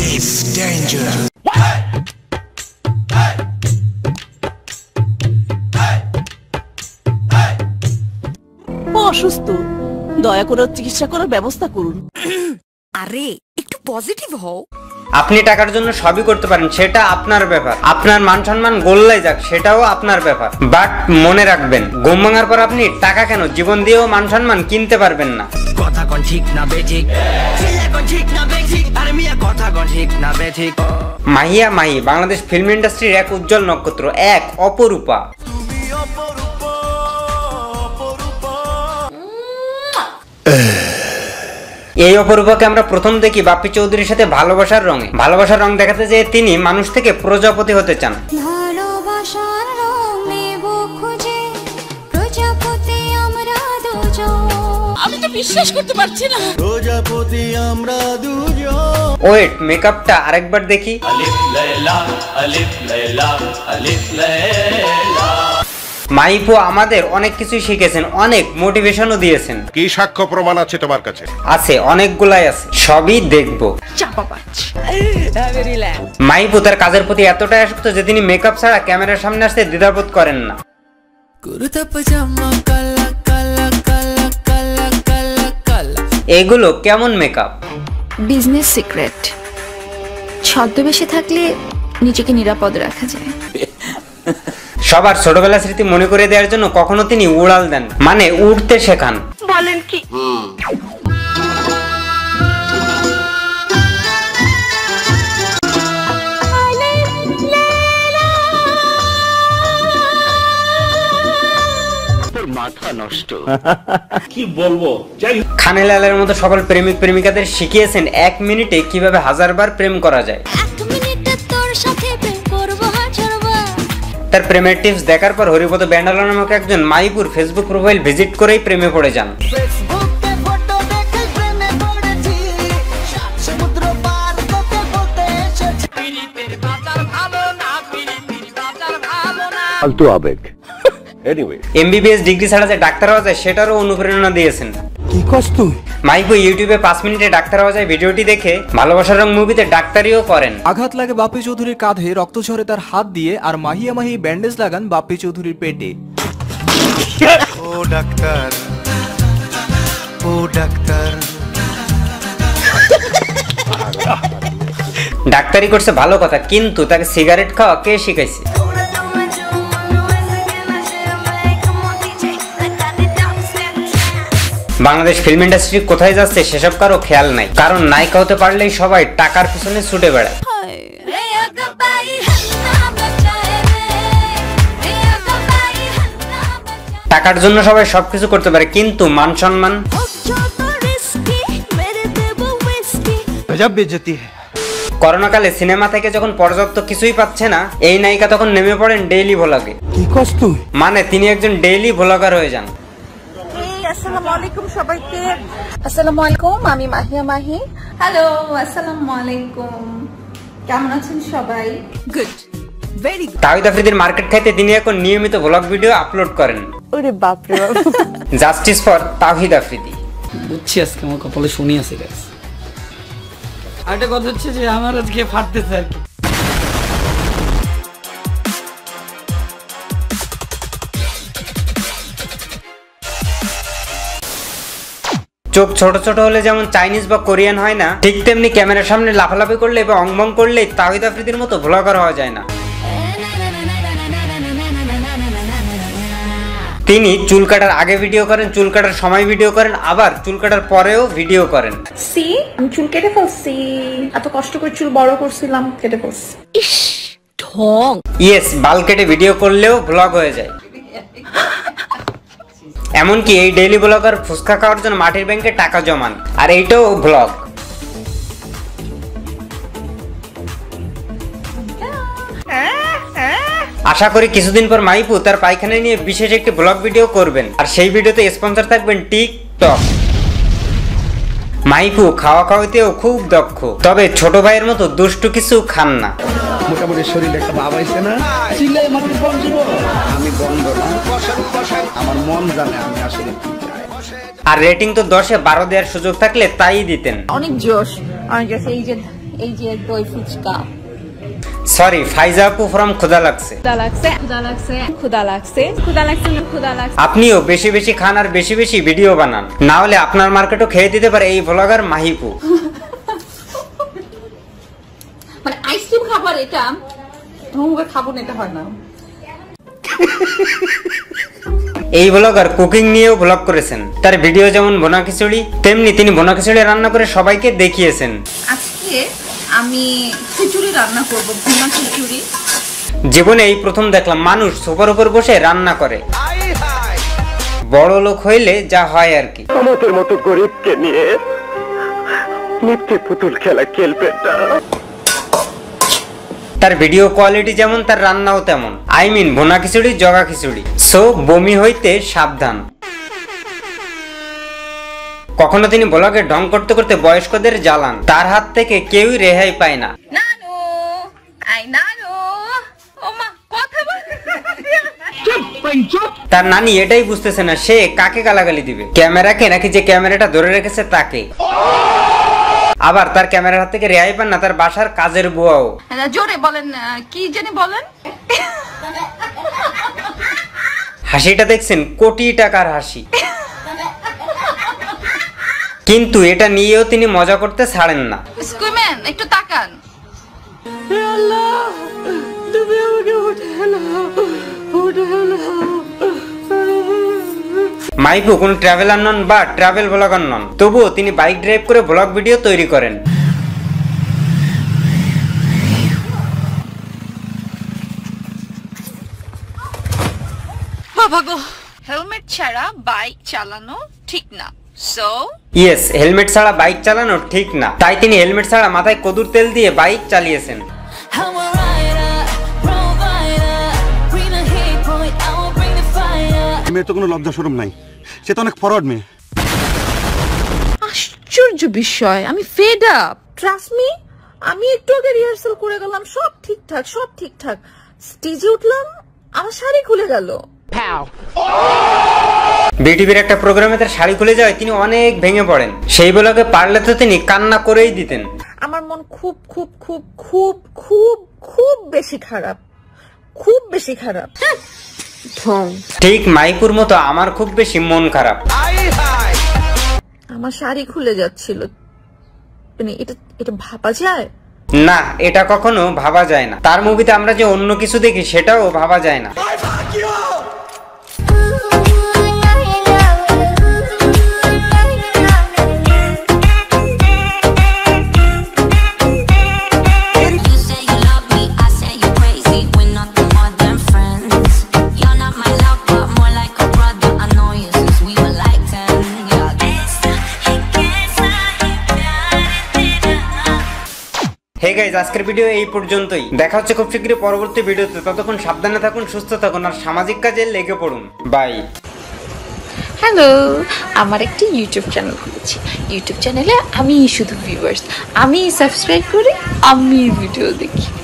It's dangerous. অসুস্থ, দয়া করে চিকিৎসা করার ব্যবস্থা করুন। আরে একটু পজিটিভ হও। আপনি টাকার জন্য সবই করতে পারেন, সেটা আপনার ব্যাপার। আপনার মান সম্মান গোল্লাই যাক, সেটাও আপনার ব্যাপার। বাট মনে রাখবেন, ঘুম ভাঙার পর আপনি টাকা কেন, জীবন দিয়েও মান সম্মান কিনতে পারবেন না। কথা কোন ঠিক না বেঠিক, কোন ঠিক না বেঠিক, আর মিয়া কথা কোন ঠিক না বেঠিক। মাহিয়া মাহি বাংলাদেশ ফিল্ম ইন্ডাস্ট্রির এক উজ্জ্বল নক্ষত্র, এক অপরূপা। এই অপরূপাকে আমরা প্রথম দেখি বাপ্পি চৌধুরীর সাথে ভালোবাসার রঙে। ভালোবাসার রং দেখাতে যেয়ে তিনি মানুষ থেকে প্রজাপতি হতে চান। আমি তো বিশ্বাস করতে পারছি না। প্রজাপতি আমরা দুজন। ওয়েট, মেকআপটা আরেকবার দেখি। আলিফ লাইলা আলিফ লাইলা আলিফ লাইলা। মাইপু আমাদের অনেক কিছুই শিখেছেন, অনেক মোটিভেশনও দিয়েছেন। কি সাক্ষ্য প্রমাণ আছে তোমার কাছে? আছে, অনেকগুলাই আছে, সবই দেখবো। মাইপু তার কাজের প্রতি এতটাই আসক্ত যে তিনি মেকআপ ছাড়া ক্যামেরার সামনে আসতে দ্বিধাবোধ করেন না। এগুলো কেমন মেকআপ? Business secret. ছদ্মবেশে থাকলে নিজেকে নিরাপদ রাখা যায়। সবার ছোটবেলা স্মৃতি মনে করে দেওয়ার জন্য কখনো তিনি উড়াল দেন, মানে উড়তে শেখান। বলেন কি? মাথা নষ্ট। কি বলবো? খানেলালের মতো সকল প্রেমিক প্রেমিকাদের শিখিয়েছেন 1 মিনিটে কিভাবে 1000বার প্রেম করা যায়। তার প্রেমের টিপস দেখার পর হরিপদ ব্যান্ডালা নামক একজন মাইপুর ফেসবুক প্রোফাইল ভিজিট করেই প্রেমে পড়ে যান। ফালতু আবেগ। এনিওয়ে, এমবিবিএস ডিগ্রি ছাড়া যে ডাক্তার হওয়া যায় সেটারও অনুপ্রেরণা দিয়েছেন। কি কষ্ট? মাইপু ইউটিউবে 5 মিনিটে ডাক্তার হওয়া যায় ভিডিওটি দেখে ভালোবাসার রং মুভিতে ডাক্তারিও করেন। আঘাত লাগে বাপ্পি চৌধুরীর কাঁধে, রক্ত ঝরে তার হাত দিয়ে, আর মাহিয়া মাহি ব্যান্ডেজ লাগান বাপ্পি চৌধুরীর পেটে। ও ডাক্তার, ও ডাক্তার। ডাক্তারি করছে ভালো কথা, কিন্তু তাকে সিগারেট খাওয়া কে শিখাইছে? বাংলাদেশ ফিল্ম ইন্ডাস্ট্রি কোথায় যাচ্ছে সেসব কারো খেয়াল নাই, কারণ নায়িকা হতে পারলেই সবাই টাকার পিছনে ছুটে বেড়ায়। টাকার জন্য সবাই সবকিছু করতে পারে, কিন্তু মান সম্মান। করোনাকালে সিনেমা থেকে যখন পর্যাপ্ত কিছুই পাচ্ছে না, এই নায়িকা তখন নেমে পড়েন ডেইলি ভ্লগে। কি কষ্ট? মানে তিনি একজন ডেইলি ভ্লগার হয়ে যান। আসসালামু আলাইকুম সবাইকে। আসসালামু আলাইকুম, আমি মাহিয়া মাহি। হ্যালো, আসসালামু আলাইকুম। কেমন আছেন সবাই? Good, very good. তাওহীদ আফ্রিদির মার্কেট খাইতে তিনি এখন নিয়মিত ভ্লগ ভিডিও আপলোড করেন। ওরে বাপ রে বাপ। Justice for Tawhid Afridi. বুঝছি আজকে আমার কপালে শনি আছে গাইস। আরেকটা কথা হচ্ছে যে আমার আজকে ফাটতেছে আর কি। চোখ ছোট ছোট হলে যেমন চাইনিজ বা কোরিয়ান হয় না, ঠিক তেমনি ক্যামেরার সামনে লাফালাফি করলে বা অংবং করলে তাওহীদ আফ্রিদির মতো ভ্লগার হওয়া যায় না। তিনি চুল কাটার আগে ভিডিও করেন, চুল কাটার সময় ভিডিও করেন, আবার চুল কাটার পরেও ভিডিও করেন। সি, আমি চুল কেটে ফেলছি, এত কষ্ট করে চুল বড় করছিলাম, কেটে ফেলছি। ইস, ঢং। ইয়েস, বাল কেটে ভিডিও করলেও ভ্লগ হয়ে যায়। এমনকি এই ডেইলি ব্লগার ফুচকা খাওয়ার জন্য মাটির ব্যাংকে টাকা জমান, আর এইটাও ব্লগ। আশা করি কিছুদিন পর মাইপু তার পায়খানা নিয়ে বিশেষ একটি ব্লগ ভিডিও করবেন, আর সেই ভিডিওতে স্পন্সর থাকবেন টিকটক। মাইপু খাওয়া খাওয়াতেও খুব দক্ষ, তবে ছোট ভাইয়ের মতো দুষ্টু কিছু খান না। মোটামুটি শরীরে একটা ভাব আইছে না? চিল্লাই মানুষ বলছিল আমি বন্ধ না, আমার মন জানে আমি আসলে কি চাই। আর রেটিং তো 10-এ 12 দেওয়ার সুযোগ থাকলে তাই দিতেন। অনেক জোশ। অরেঞ্জ এই যে দই ফুচকা। সরি, ফাইজা আপু ফ্রম ক্ষুধা লাগছে। আপনিও বেশি বেশি খান আর বেশি বেশি ভিডিও বানান, না হলে আপনার মার্কেটও খেয়ে দিতে পারে এই ব্লগার মাহিপু। মানে আইসক্রিম খাবার এটা খাবো না, এটা হয় না। এই ব্লগার কুকিং নিয়েও ব্লগ করেছেন। তার ভিডিও যেমন বোনা খিচুড়ি, তেমনি তিনি বোনা খিচুড়ি রান্না করে সবাইকে দেখিয়েছেন। আজকে আমি খিচুড়ি রান্না করব, বোনা খিচুড়ি। জীবনে এই প্রথম দেখলাম মানুষ সোফার উপর বসে রান্না করে। বড় লোক হইলে যা হয় আর কি। আমাদের মতো গরিবকে নিয়ে নিত্যে পুতুল খেলা খেলবে না। তার ভিডিও কোয়ালিটি যেমন তার রান্নাও তেমন। আই মিন বোনা খিচুড়ি জগা খিচুড়ি। সো বমি হইতে সাবধান। কখনো তিনি ব্লগে ঢং করতে করতে বয়স্কদের জ্বালান, তার হাত থেকে কেউই রেহাই পায় না। তার নানি এটাই বুঝতেছে না সে কাকে গালাগালি দিবে, ক্যামেরাকে নাকি যে ক্যামেরাটা ধরে রেখেছে তাকে। আবার তার ক্যামেরার হাত থেকে রেহাই পান না তার বাসার কাজের বুয়াও। জোরে বলেন, কি জানি বলেন। হাসিটা দেখছেন, কোটি টাকার হাসি। কিন্তু এটা নিয়েও তিনি মজা করতে ছাড়েন না। স্কুইম্যান একটু তাকান। মাইপু কোন ট্রাভেলার নন বা ট্রাভেল ব্লগার নন, তবুও তিনি বাইক ড্রাইভ করে ব্লগ ভিডিও তৈরি করেন। বাবা গো, হেলমেট ছাড়া বাইক চালানো ঠিক না। সো ইয়েস, হেলমেট ছাড়া বাইক চালানো ঠিক না, তাই তিনি হেলমেট ছাড়া মাথায় কদুর তেল দিয়ে বাইক চালিয়েছেন। মেয়ের তো কোনো লজ্জা শরম নাই, সে তো অনেক ফরওয়ার্ড মেয়ে। আশ্চর্য বিষয়, আমি ফেড আপ। ট্রাস্ট মি, আমি একটু আগে রিহার্সাল করে গেলাম, সব ঠিকঠাক। স্টেজে উঠলাম, আমার শাড়ি খুলে গেল। বিটিভির একটা প্রোগ্রামে তার শাড়ি খুলে যায়, তিনি অনেক ভেঙে পড়েন। সেই ব্লগে পারলে তো তিনি কান্না করেই দিতেন। আমার মন খুব খুব খুব খুব খুব খুব বেশি খারাপ, খুব বেশি খারাপ। ঠিক মাইপুর মতো আমার খুব বেশি মন খারাপ। আমার শাড়ি খুলে যাচ্ছিল, মানে এটা ভাবা যায় না, এটা কখনো ভাবা যায় না। তার মুভিতে আমরা যে অন্য কিছু দেখি সেটাও ভাবা যায় না। হে গাইস, আজকের ভিডিও এই পর্যন্তই। দেখা হচ্ছে খুব শীঘ্রই পরবর্তী ভিডিওতে। ততক্ষণ সাবধানে থাকুন, সুস্থ থাকুন আর সামাজিক কাজে লেগে পড়ুন। বাই। হ্যালো, আমার একটা ইউটিউব চ্যানেল খুলেছি। ইউটিউব চ্যানেলে আমি শুধু ভিউয়ার্স, আমি সাবস্ক্রাইব করি, আমি ভিডিও দেখি।